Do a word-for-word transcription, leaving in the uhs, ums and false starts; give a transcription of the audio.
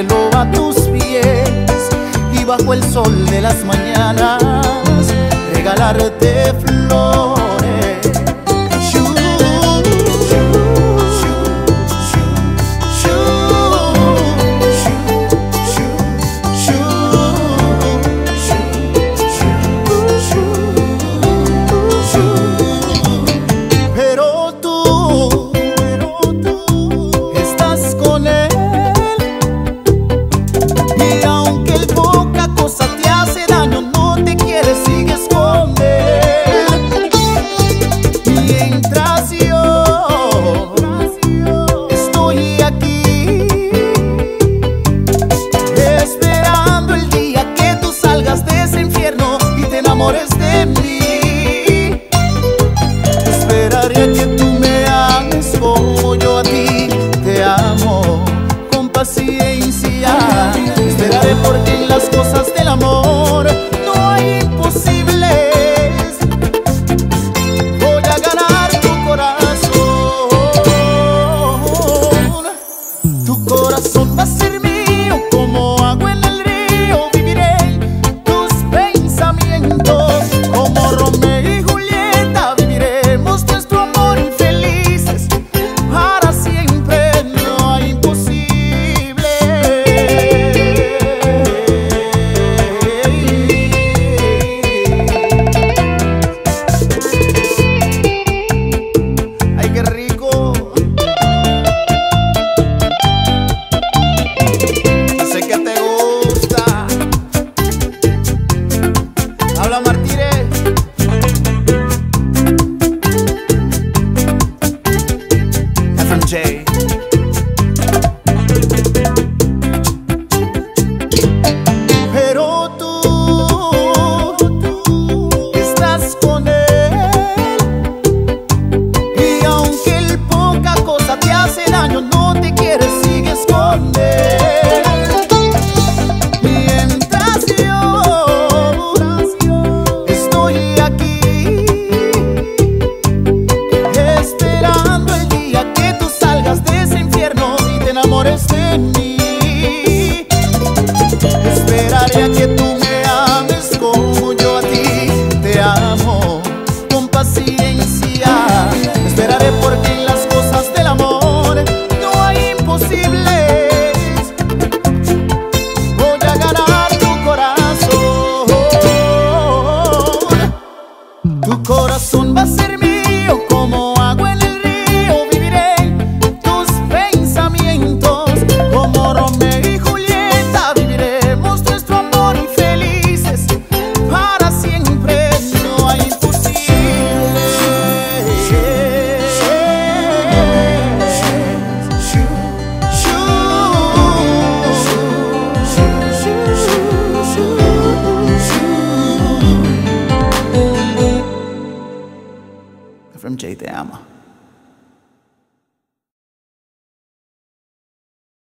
cielo a tus pies y bajo el sol de las mañanas regalarte flores. De mí, esperaría que tú me ames como yo a ti te amo, con paciencia. Esperaré porque en las cosas del amor no hay imposibles. Voy a ganar tu corazón, tu corazón va a ser mío como agua en el río. Viviré tus pensamientos. Pero tú, tú estás con él, y aunque él poca cosa te hace daño, no te quieres, sigues con él. Mientras yo estoy aquí esperando el día que tú salgas de ese infierno y te enamores de mí. Esperaría que tú me ames como yo a ti te amo, con paciencia. Esperaré porque en las cosas del amor no hay imposibles. Voy a ganar tu corazón, tu corazón va a ser mío como agua en el río. Viviré tus pensamientos como Romeo y Julieta. Viviremos nuestro amor y felices para siempre. No hay imposible. F M J te ama.